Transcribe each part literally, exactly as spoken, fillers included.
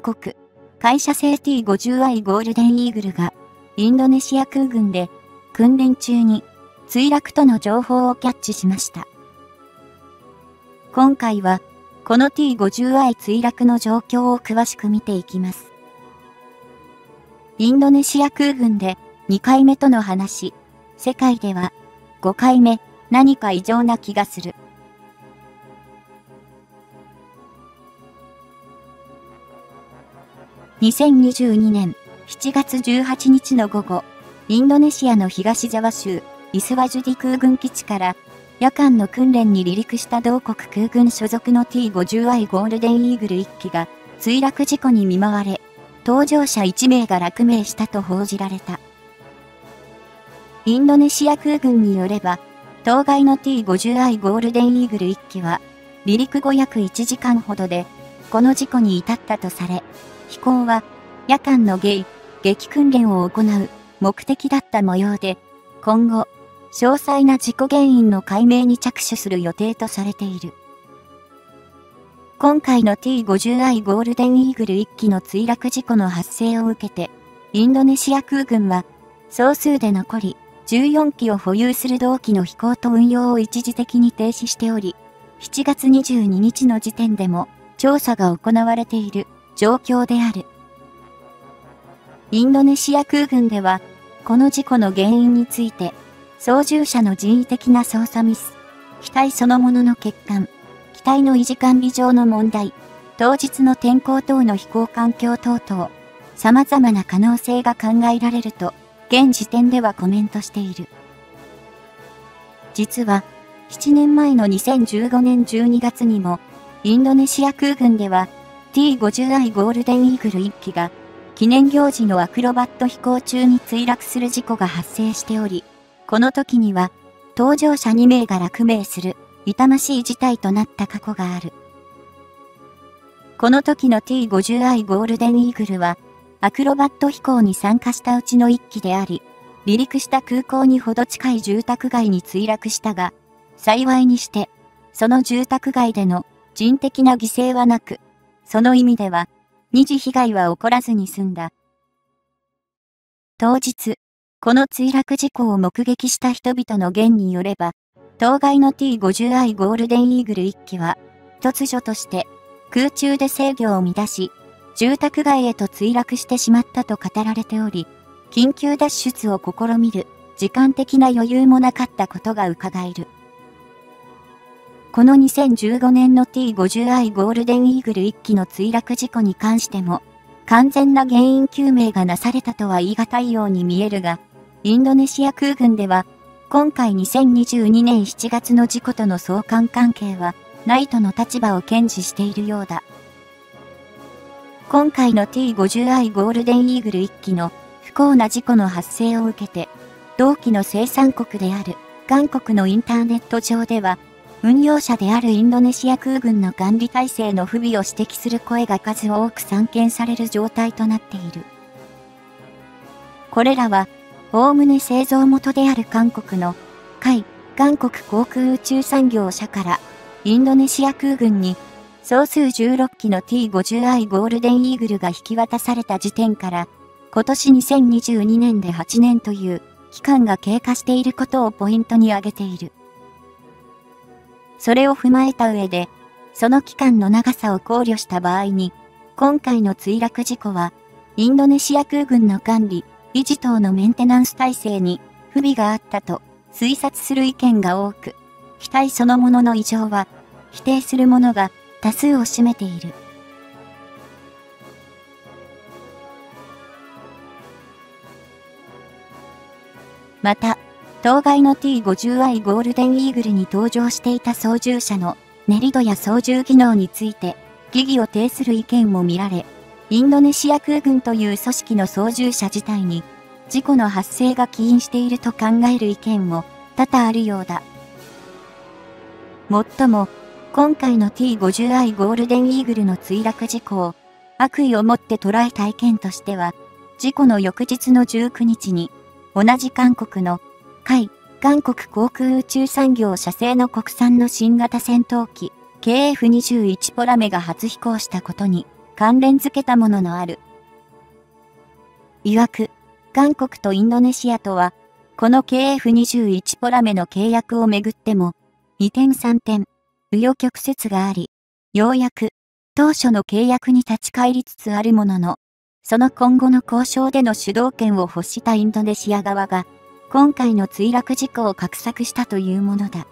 韓国、会社製 ティーごじゅうアイ ゴールデンイーグルが、インドネシア空軍で、訓練中に、墜落との情報をキャッチしました。今回は、この ティーごじゅうアイ 墜落の状況を詳しく見ていきます。インドネシア空軍で、にかいめとの話、世界では、ごかいめ、何か異常な気がする。にせんにじゅうにねんしちがつじゅうはちにちの午後、インドネシアの東ジャワ州、イスワジュディ空軍基地から、夜間の訓練に離陸した同国空軍所属の ティーごじゅうアイ ゴールデンイーグルいっきが、墜落事故に見舞われ、搭乗者いちめいが落命したと報じられた。インドネシア空軍によれば、当該の ティーごじゅうアイ ゴールデンイーグルいっきは、離陸後約いちじかんほどで、この事故に至ったとされ、飛行は、夜間の迎、撃訓練を行う目的だった模様で、今後、詳細な事故原因の解明に着手する予定とされている。今回の ティーごじゅうアイ ゴールデンイーグルいっきの墜落事故の発生を受けて、インドネシア空軍は、総数で残り、じゅうよんきを保有する同機の飛行と運用を一時的に停止しており、しちがつにじゅうににちの時点でも、調査が行われている状況である。インドネシア空軍では、この事故の原因について、操縦者の人為的な操作ミス、機体そのものの欠陥、機体の維持管理上の問題、当日の天候等の飛行環境等々、様々な可能性が考えられると、現時点ではコメントしている。実は、ななねんまえのにせんじゅうごねんじゅうにがつにも、インドネシア空軍では、ティーごじゅうアイ ゴールデンイーグルいっきが、記念行事のアクロバット飛行中に墜落する事故が発生しており、この時には、搭乗者にめいが落命する、痛ましい事態となった過去がある。この時の ティーごじゅうアイ ゴールデンイーグルは、アクロバット飛行に参加したうちのいっきであり、離陸した空港にほど近い住宅街に墜落したが、幸いにして、その住宅街での人的な犠牲はなく、その意味では、二次被害は起こらずに済んだ。当日、この墜落事故を目撃した人々の言によれば、当該の ティーごじゅうアイ ゴールデンイーグルいっきは、突如として空中で制御を乱し、住宅街へと墜落してしまったと語られており、緊急脱出を試みる時間的な余裕もなかったことが伺える。このにせんじゅうごねんの ティーごじゅうアイ ゴールデンイーグルいっきの墜落事故に関しても、完全な原因究明がなされたとは言い難いように見えるが、インドネシア空軍では、今回にせんにじゅうにねんしちがつの事故との相関関係は、ないとの立場を堅持しているようだ。今回の ティーごじゅうアイ ゴールデンイーグルいっきの不幸な事故の発生を受けて、同機の生産国である韓国のインターネット上では、運用者であるインドネシア空軍の管理体制の不備を指摘する声が数多く散見される状態となっている。これらは、おおむね製造元である韓国の、海、韓国航空宇宙産業社から、インドネシア空軍に、総数じゅうろっきの ティーごじゅうアイ ゴールデンイーグルが引き渡された時点から、今年にせんにじゅうにねんではちねんという期間が経過していることをポイントに挙げている。それを踏まえた上で、その期間の長さを考慮した場合に、今回の墜落事故は、インドネシア空軍の管理、維持等のメンテナンス体制に不備があったと推察する意見が多く、機体そのものの異常は否定するものが多数を占めている。また、当該の ティーごじゅうアイ ゴールデンイーグルに搭乗していた操縦者の練り度や操縦技能について疑義を呈する意見も見られ、インドネシア空軍という組織の操縦者自体に事故の発生が起因していると考える意見も多々あるようだ。もっとも、今回の ティーごじゅうアイ ゴールデンイーグルの墜落事故を悪意を持って捉えた意見としては、事故の翌日のじゅうくにちに同じ韓国の海、韓国航空宇宙産業社製の国産の新型戦闘機 ケーエフにじゅういち ポラメが初飛行したことに関連付けたもののある。曰く、韓国とインドネシアとは、この ケーエフにじゅういち ポラメの契約をめぐっても、にてんさんてん、紆余曲折があり、ようやく、当初の契約に立ち返りつつあるものの、その今後の交渉での主導権を欲したインドネシア側が、今回の墜落事故を画策したというものだ。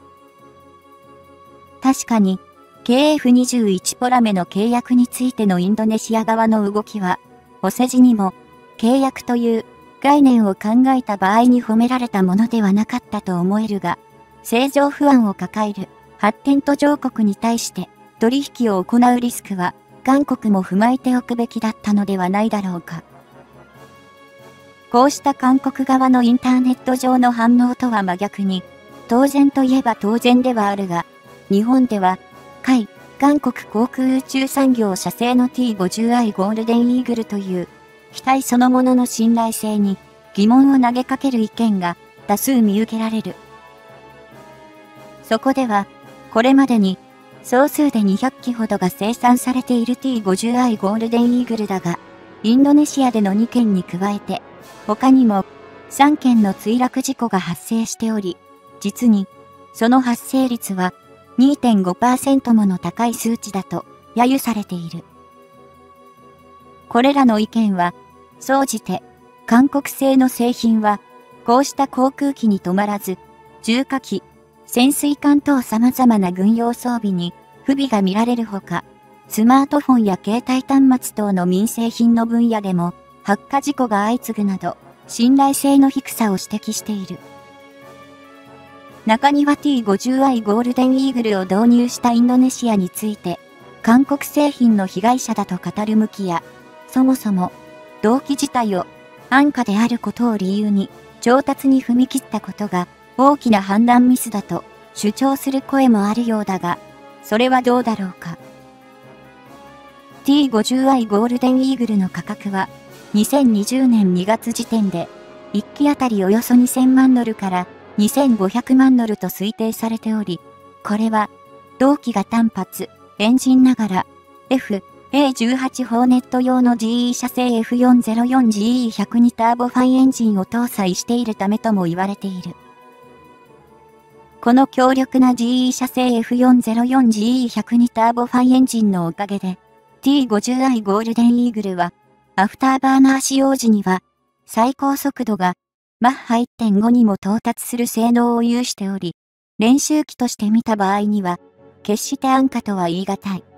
確かに、ケーエフにじゅういち ポラメの契約についてのインドネシア側の動きは、お世辞にも、契約という概念を考えた場合に褒められたものではなかったと思えるが、政情不安を抱える発展途上国に対して取引を行うリスクは、韓国も踏まえておくべきだったのではないだろうか。こうした韓国側のインターネット上の反応とは真逆に、当然といえば当然ではあるが、日本では、海、韓国航空宇宙産業社製の ティーごじゅうアイ ゴールデンイーグルという、機体そのものの信頼性に疑問を投げかける意見が多数見受けられる。そこでは、これまでに総数でにひゃっきほどが生産されている ティーごじゅうアイ ゴールデンイーグルだが、インドネシアでのにけんに加えて、他にもさんけんの墜落事故が発生しており、実にその発生率は にてんごパーセント もの高い数値だと揶揄されている。これらの意見は、総じて、韓国製の製品は、こうした航空機に止まらず、重火器、潜水艦等様々な軍用装備に不備が見られるほか、スマートフォンや携帯端末等の民生品の分野でも、発火事故が相次ぐなど、信頼性の低さを指摘している。中には ティーごじゅうアイ ゴールデンイーグルを導入したインドネシアについて、韓国製品の被害者だと語る向きや、そもそも、動機自体を安価であることを理由に調達に踏み切ったことが大きな判断ミスだと主張する声もあるようだが、それはどうだろうか。ティーごじゅうアイ ゴールデンイーグルの価格はにせんにじゅうねんにがつ時点でいっきあたりおよそにせんまんドルからにせんごひゃくまんドルと推定されており、これは同機が単発、エンジンながら エフエーじゅうはち ホーネット用の ジーイー 社製 エフよんひゃくよんジーイーひゃくに ターボファンエンジンを搭載しているためとも言われている。この強力な ジーイー 社製 エフよんひゃくよんジーイーひゃくに ターボファンエンジンのおかげで、ティーごじゅうアイ ゴールデンイーグルは、アフターバーナー使用時には、最高速度がマッハ いってんご にも到達する性能を有しており、練習機として見た場合には、決して安価とは言い難い。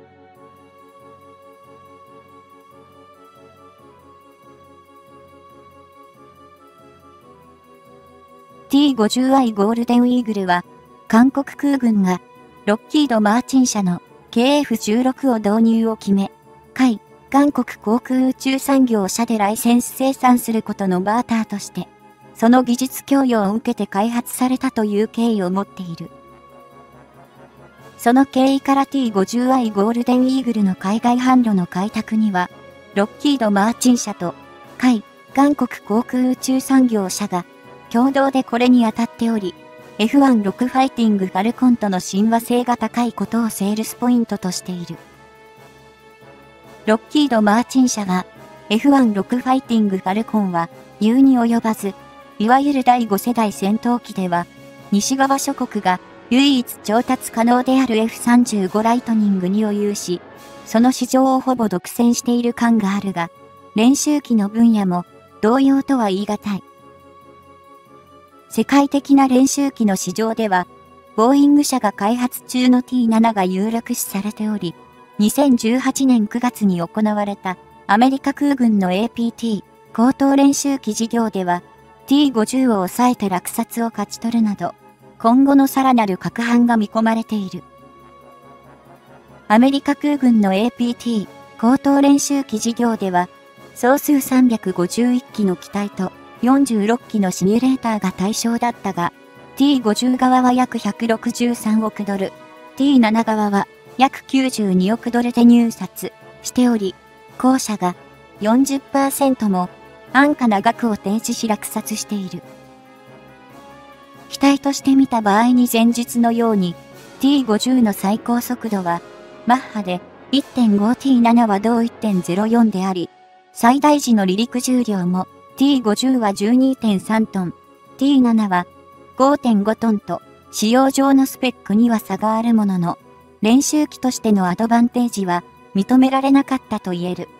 ティーごじゅうアイ ゴールデンイーグルは、韓国空軍が、ロッキード・マーチン社の ケーエフじゅうろく を導入を決め、海、韓国航空宇宙産業社でライセンス生産することのバーターとして、その技術供与を受けて開発されたという経緯を持っている。その経緯から ティーごじゅうアイ ゴールデンイーグルの海外販路の開拓には、ロッキード・マーチン社と、海、韓国航空宇宙産業社が、共同でこれに当たっており、エフじゅうろく ファイティングファルコンとの親和性が高いことをセールスポイントとしている。ロッキード・マーチン社は、エフじゅうろく ファイティングファルコンは、言うに及ばず、いわゆるだいご世代戦闘機では、西側諸国が唯一調達可能である エフさんじゅうご ライトニングにを有し、その市場をほぼ独占している感があるが、練習機の分野も同様とは言い難い。世界的な練習機の市場では、ボーイング社が開発中の ティーなな が有力視されており、にせんじゅうはちねんくがつに行われたアメリカ空軍の エーピーティー 高等練習機事業では、ティーごじゅう を抑えて落札を勝ち取るなど、今後のさらなる拡販が見込まれている。アメリカ空軍の エーピーティー 高等練習機事業では、総数さんびゃくごじゅういっきの機体と、よんじゅうろっきのシミュレーターが対象だったが、ティーごじゅう 側は約ひゃくろくじゅうさんおくドル、ティーなな 側は約きゅうじゅうにおくドルで入札しており、後者が よんじゅっパーセント も安価な額を提示し落札している。機体として見た場合に前述のように、ティーごじゅう の最高速度はマッハでいってんごティーセブン は同 いってんゼロよん であり、最大時の離陸重量も ティーごじゅう は じゅうにてんさん トン、ティーセブン は ごてんご トンと、使用上のスペックには差があるものの、練習機としてのアドバンテージは認められなかったと言える。